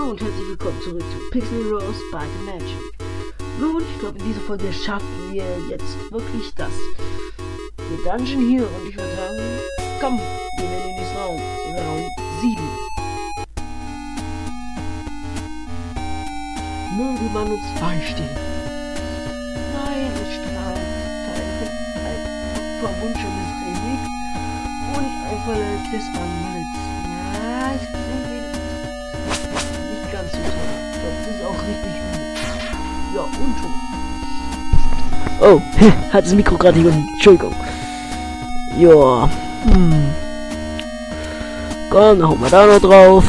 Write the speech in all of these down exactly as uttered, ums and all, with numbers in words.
Hallo und herzlich willkommen zurück zu Pixel Rose by the Magic. Nun, ich glaube, in dieser Folge schaffen wir jetzt wirklich das. Der Dungeon hier, und ich würde sagen, komm, gehen wir in den nächsten Raum. Raum sieben. Möge man uns beistehen. Nein, es strahlt ein, ein verwunschenes Relikt und ein verletztes Amulet. Ja, es klingt nicht ganz so toll. Das ist auch richtig übel. Ja, und schon. Oh, hat das Mikro gerade hier unten. Entschuldigung. Ja. Hm. Komm, dann hauen wir da noch drauf.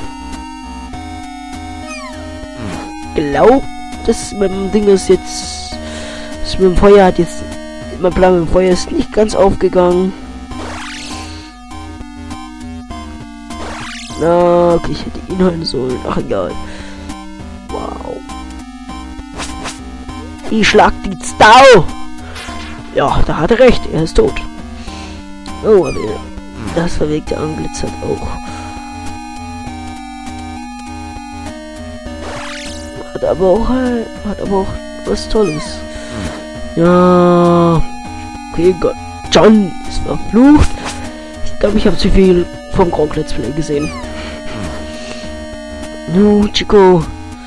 Glaub, das mit dem Ding ist jetzt. Das mit dem Feuer hat jetzt. Mein Plan mit dem Feuer ist nicht ganz aufgegangen. Na, okay, ich hätte ihn holen sollen. Ach, egal. Wow. Ich schlag die Stau. Ja, da hat er recht. Er ist tot. Oh, aber das verwegte Antlitz hat auch. Hat aber auch, äh, hat aber auch was Tolles. Ja. Okay, Gott. John ist verflucht. Ich glaube, ich habe zu viel vom Gronk Let's Play gesehen. No, Chico.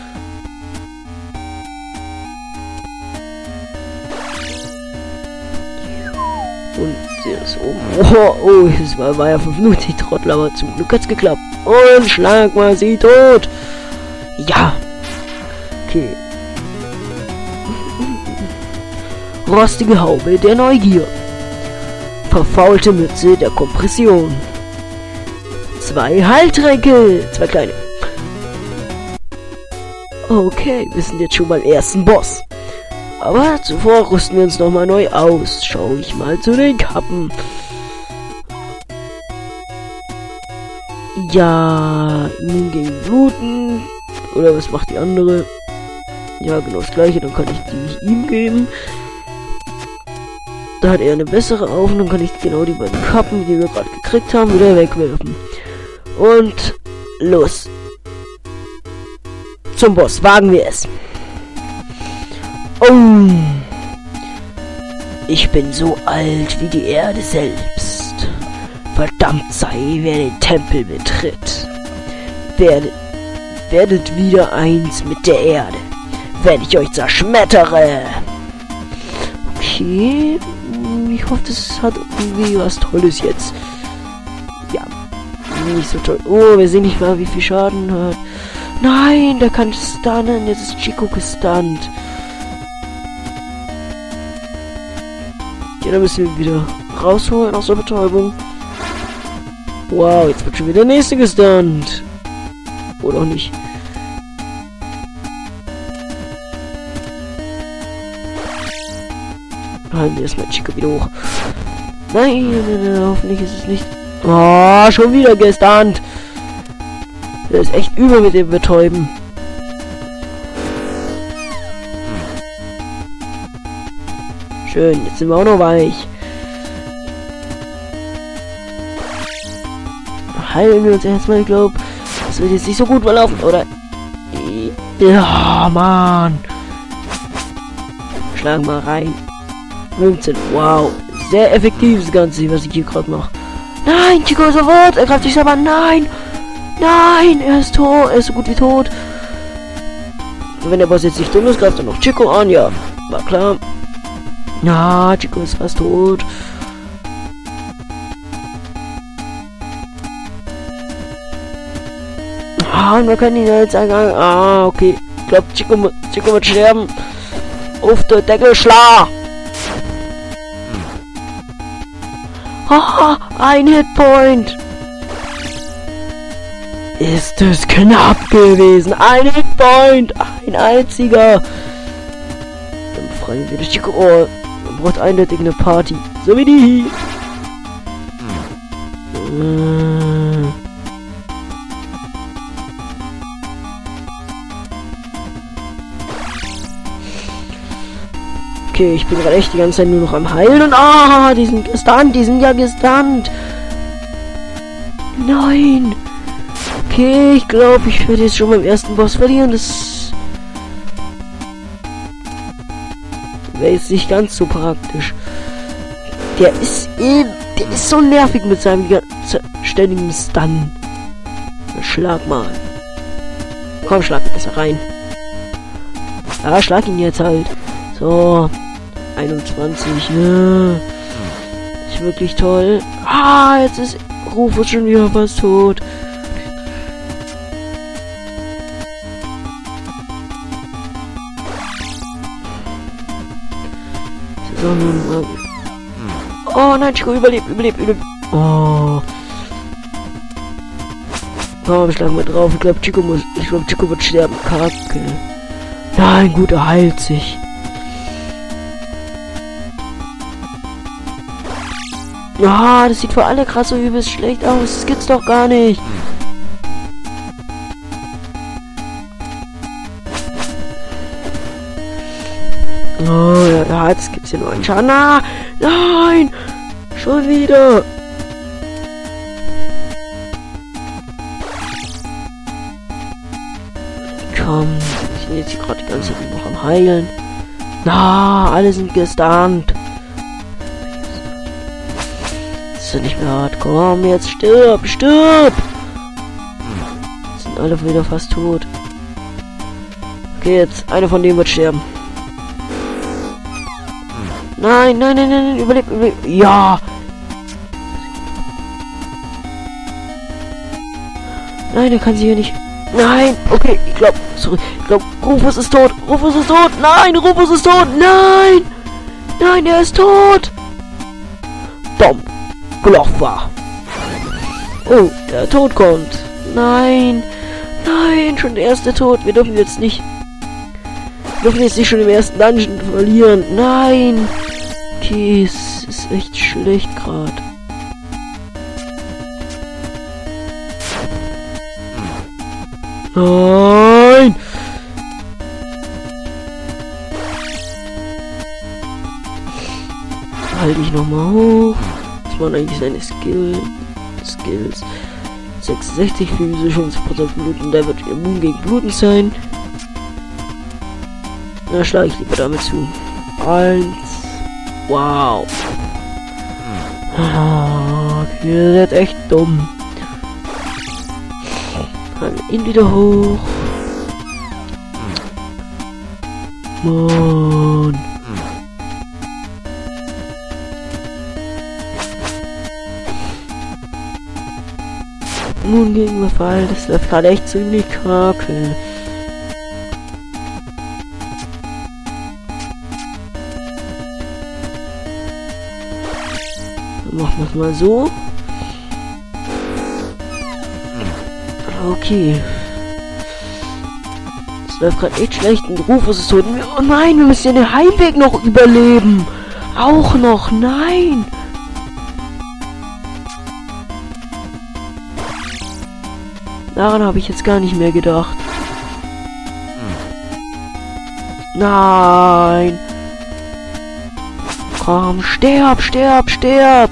Und der ist oben. Oh, oh, es war, war ja fünf Minuten, die Trottel, aber zum Glück hat's geklappt. Und schlag mal sie tot. Ja. Okay. Rostige Haube der Neugier. Verfaulte Mütze der Kompression. Zwei Heiltränke. Zwei kleine. Okay, wir sind jetzt schon beim ersten Boss. Aber zuvor rüsten wir uns nochmal neu aus. Schau ich mal zu den Kappen. Ja, immun gegen Bluten. Oder was macht die andere? Ja, genau das gleiche. Dann kann ich die ihm geben. Da hat er eine bessere auf. Und dann kann ich genau die beiden Kappen, die wir gerade gekriegt haben, wieder wegwerfen. Und los. Zum Boss. Wagen wir es. Oh. Ich bin so alt wie die Erde selbst. Verdammt sei, wer den Tempel betritt. Werdet, werdet wieder eins mit der Erde, wenn ich euch zerschmettere. Okay. Ich hoffe, das hat irgendwie was Tolles jetzt. Ja. Nicht so toll. Oh, wir sehen nicht mal, wie viel Schaden hat. Nein, der kann stunnen. Jetzt ist Chico gestunt. Ja, dann müssen wir wieder rausholen aus der Betäubung. Wow, jetzt wird schon wieder der nächste gestunt. Oder auch nicht. Halten wir erstmal Chico wieder hoch. Nein, nein, nein, hoffentlich ist es nicht. Oh, schon wieder gestunt. Das ist echt übel mit dem Betäuben. Schön, jetzt sind wir auch noch weich. Heilen wir uns erstmal, ich glaube. Das wird jetzt nicht so gut verlaufen, oder? Ja, Mann. Schlagen wir rein. fünfzehn, wow. Sehr effektiv das Ganze, was ich hier gerade mache. Nein, Chico ist sofort. Er greift sich selber. Nein. Nein, er ist tot. Er ist so gut wie tot. Und wenn der Boss jetzt nicht dumm ist, greift er noch Chico an. Ja, war klar. Ja, Chico ist fast tot. Ah, und wir können ihn jetzt sagen. Ah, okay. Ich glaube, Chico, Chico wird sterben. Auf der Deckel schlag. Ah, ein Hitpoint. Ist es knapp gewesen. Ein Hitpoint. Ein einziger. Dann befreien wir das Chico. Oh, man braucht eindeutig eine Party. So wie die. Äh. Okay, ich bin gerade echt die ganze Zeit nur noch am Heilen. Und ah, die sind gestunt. Die sind ja gestunt. Nein. Okay, ich glaube, ich werde jetzt schon beim ersten Boss verlieren. Das wäre jetzt nicht ganz so praktisch. Der ist eben, der ist so nervig mit seinem ständigen Stun. Schlag mal. Komm, schlag besser rein. Ja, schlag ihn jetzt halt. So. einundzwanzig. Ja. Ist wirklich toll. Ah, jetzt ist Rufus schon wieder fast tot. Oh nein, Chico, überlebt, überlebt, überlebt. Oh. Komm, schlag mal drauf. Ich glaube, Chico muss. Ich glaube, Chico wird sterben. Kacke. Nein, gut, er heilt sich. Ja, das sieht für alle krass so übelst schlecht aus. Das gibt's doch gar nicht. Oh, ja, ja, jetzt gibt's hier nur einen Schaden. Ah, nein! Schon wieder! Komm, ich bin jetzt gerade die ganze Zeit noch am Heilen. Na, alle sind gestunt. Ist ja nicht mehr hart. Komm, jetzt stirb, stirb! Jetzt sind alle wieder fast tot. Okay, jetzt einer von denen wird sterben. Nein, nein, nein, nein, überlebt, überlebt. Ja! Nein, der kann sie hier nicht. Nein! Okay, ich glaube, sorry. Ich glaube, Rufus ist tot. Rufus ist tot. Nein, Rufus ist tot. Nein! Nein, er ist tot! Dom! Gloffer! Oh, der Tod kommt. Nein! Nein, schon der erste Tod. Wir dürfen jetzt nicht. Wir dürfen jetzt nicht schon im ersten Dungeon verlieren. Nein! Okay, es ist echt schlecht gerade. Nein! Halte ich nochmal hoch. Das waren eigentlich seine Skill Skills. sechsundsechzig physische und fünf Prozent Bluten. Der wird immun gegen Bluten sein. Da schlage ich lieber damit zu. Eins. Wow. Okay, ihr seid echt dumm. Dann ihn wieder hoch. Mann. Nun gegen Befall. Das läuft gerade echt ziemlich kacke. Machen wir es mal so. Okay. Es läuft gerade echt schlecht. Und Rufus ist tot. Oh nein, wir müssen ja den Heimweg noch überleben. Auch noch. Nein. Daran habe ich jetzt gar nicht mehr gedacht. Nein. Komm, sterb, sterb, sterb.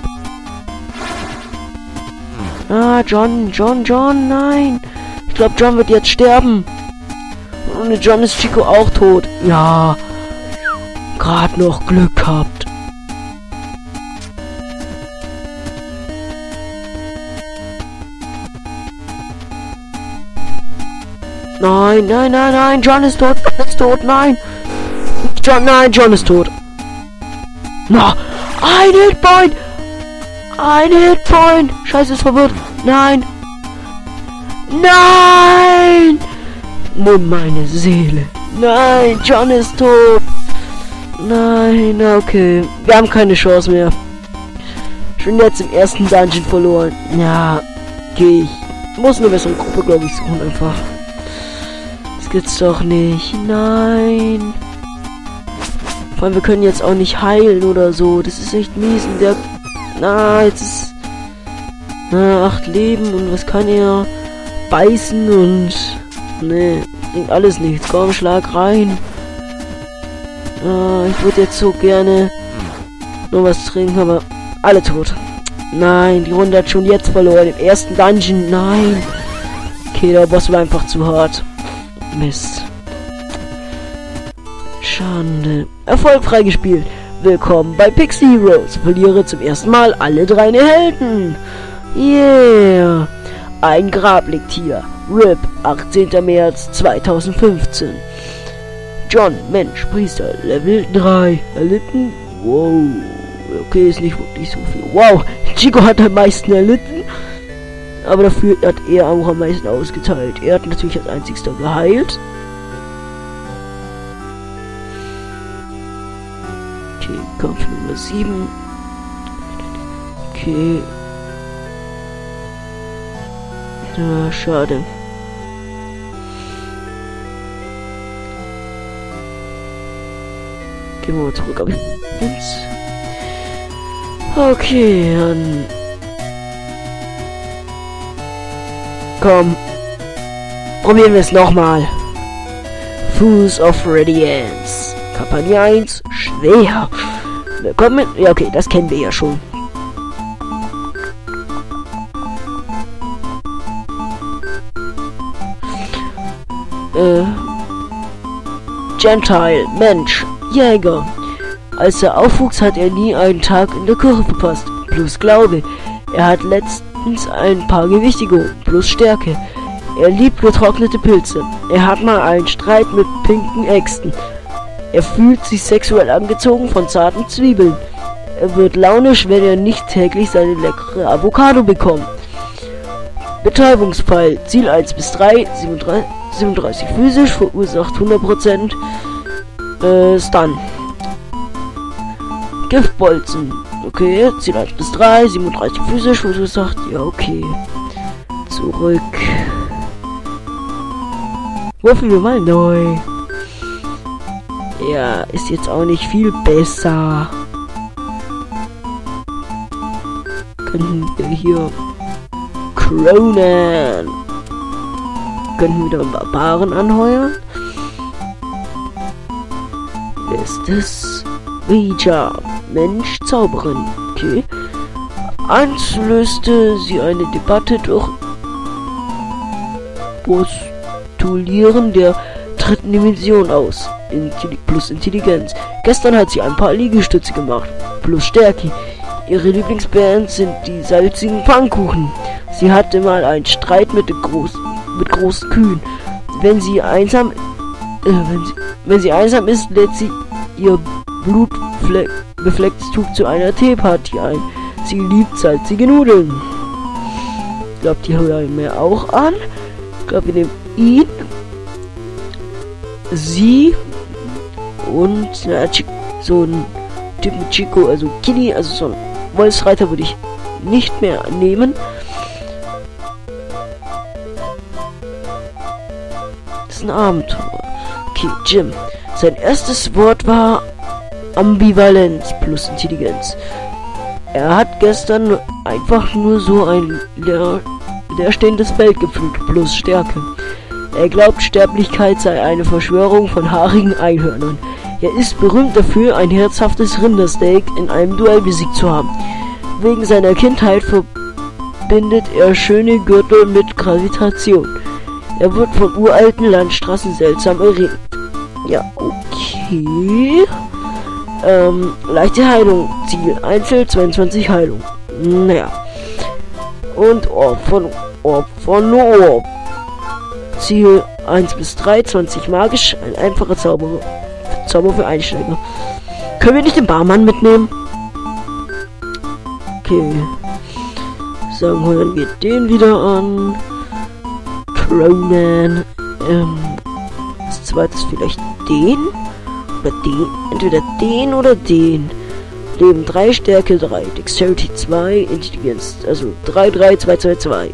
Ah, John, John, John, nein. Ich glaube, John wird jetzt sterben. Und ohne John ist Chico auch tot. Ja. Gerade noch Glück gehabt. Nein, nein, nein, nein. John ist tot. John ist tot. Nein. John, nein, John ist tot. Na, ein Hitpoint. Ein Hitpoint. Scheiße, ist verwirrt. Nein. Nein. Nimm meine Seele. Nein, John ist tot. Nein, okay. Wir haben keine Chance mehr. Schon jetzt im ersten Dungeon verloren. Ja, gehe ich. Muss eine bessere Gruppe, glaube ich, suchen einfach. Das gibt's doch nicht. Nein. Vor allem, wir können jetzt auch nicht heilen oder so. Das ist echt mies. Und der... Na, jetzt ist... Na, acht Leben. Und was kann er? Beißen und... Nee, bringt alles nichts. Komm, schlag rein. Ah, ich würde jetzt so gerne nur was trinken, aber alle tot. Nein, die Runde hat schon jetzt verloren. Im ersten Dungeon. Nein. Okay, der Boss war einfach zu hart. Mist. Schande. Erfolg freigespielt. Willkommen bei Pixie Heroes. Verliere zum ersten Mal alle drei Helden. Yeah. Ein Grab liegt hier. R I P, achtzehnter März zweitausendfünfzehn. John, Mensch, Priester, Level drei. Erlitten. Wow. Okay, ist nicht wirklich so viel. Wow. Chico hat am meisten erlitten. Aber dafür hat er auch am meisten ausgeteilt. Er hat natürlich als einzigster geheilt. Okay, Kampf Nummer sieben. Okay. Ja, schade. Gehen wir mal zurück auf eins. Okay, dann... Komm. Probieren wir es nochmal. Fools of Radiance. Kampagne eins. Schwer. Willkommen. Ja, okay, das kennen wir ja schon. Äh. Gentile. Mensch. Jäger. Als er aufwuchs, hat er nie einen Tag in der Kirche verpasst. Plus Glaube. Er hat letztens ein paar Gewichte gehoben. Plus Stärke. Er liebt getrocknete Pilze. Er hat mal einen Streit mit pinken Äxten. Er fühlt sich sexuell angezogen von zarten Zwiebeln. Er wird launisch, wenn er nicht täglich seine leckere Avocado bekommt. Betäubungsfall. Ziel eins bis drei. siebenunddreißig physisch. Verursacht hundert Prozent äh, Stun. Giftbolzen. Okay, Ziel eins bis drei, siebenunddreißig physisch, wo du sagst, ja, okay. Zurück. Würfeln wir mal neu. Ja, ist jetzt auch nicht viel besser. Können wir hier Kronen. Können wir wieder Barbaren anheuern. Wer ist das? Ouija. Mensch, Zauberin. Okay. Eins löste sie eine Debatte durch Postulieren der dritten Dimension aus. Intelli plus Intelligenz. Gestern hat sie ein paar Liegestütze gemacht. Plus Stärke. Ihre Lieblingsband sind die salzigen Pfannkuchen. Sie hatte mal einen Streit mit, groß, mit großen Kühen. Wenn sie einsam, äh, wenn sie, wenn sie einsam ist, lädt sie ihr blutbeflecktes Tuch zu einer Teeparty ein. Sie liebt salzige Nudeln. Ich glaube, die hören wir auch an. Ich glaube, wir nehmen ihn, sie und na, so ein Typ mit Chico, also Kitty, also so ein Wolfsreiter würde ich nicht mehr nehmen. Das ist ein Abenteuer. Okay, Jim. Sein erstes Wort war Ambivalenz plus Intelligenz. Er hat gestern einfach nur so ein leer, leerstehendes Feld gepflügt plus Stärke. Er glaubt, Sterblichkeit sei eine Verschwörung von haarigen Einhörnern. Er ist berühmt dafür, ein herzhaftes Rindersteak in einem Duell besiegt zu haben. Wegen seiner Kindheit verbindet er schöne Gürtel mit Gravitation. Er wird von uralten Landstraßen seltsam erregt. Ja, okay. Ähm, leichte Heilung. Ziel Einzel zweiundzwanzig Heilung. Naja. Und Orb von Orb von Orb. Ziel eins bis drei, zwanzig magisch. Ein einfacher Zauber. Zauber für Einsteiger. Können wir nicht den Barmann mitnehmen? Okay. Sagen hören wir den wieder an. Cronan. Ähm. Als zweites vielleicht den. Oder den. Entweder den oder den. Leben drei, Stärke drei, Dexterity zwei, Intelligenz. Also drei, drei, zwei, zwei, zwei.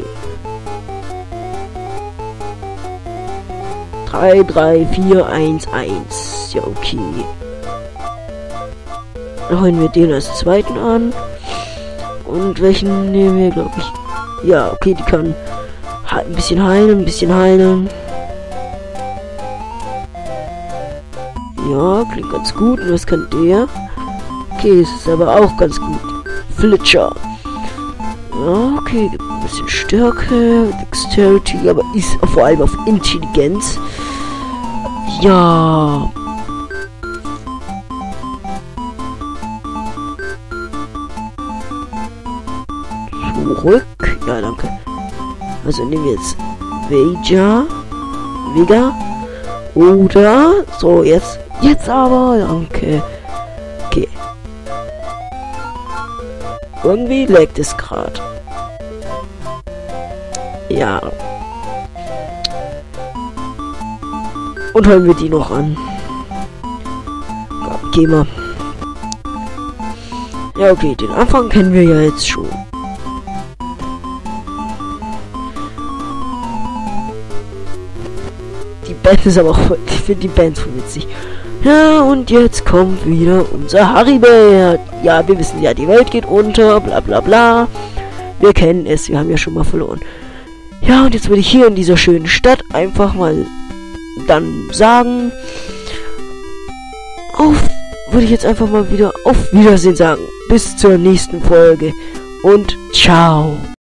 drei, drei, vier, eins, eins. Ja, okay. Dann holen wir den als zweiten an. Und welchen nehmen wir, glaube ich. Ja, okay, die kann ein bisschen heilen, ein bisschen heilen. Ja, klingt ganz gut. Und was kann der? Okay, es ist aber auch ganz gut. Flitscher. Ja, okay, ein bisschen Stärke, Dexterity, aber ist vor allem auf Intelligenz. Ja. Zurück. Ja, danke. Also nehmen wir jetzt Vega. Vega. Oder. So, jetzt. Jetzt aber. Danke. Okay. Irgendwie leckt es gerade. Ja. Und hören wir die noch an. Geh mal. Ja, okay, den Anfang kennen wir ja jetzt schon. Die Band ist aber auch, ich finde die Band so witzig. Ja, und jetzt kommt wieder unser Haribert. Ja, wir wissen ja, die Welt geht unter, bla bla bla. Wir kennen es, wir haben ja schon mal verloren. Ja, und jetzt würde ich hier in dieser schönen Stadt einfach mal dann sagen, auf, würde ich jetzt einfach mal wieder auf Wiedersehen sagen. Bis zur nächsten Folge und ciao.